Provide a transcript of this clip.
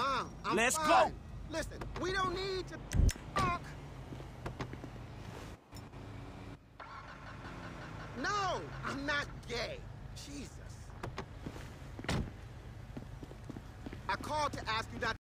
Mom, I'm Let's fine. go. Listen, we don't need to talk. No, I'm not gay. Jesus. I called to ask you not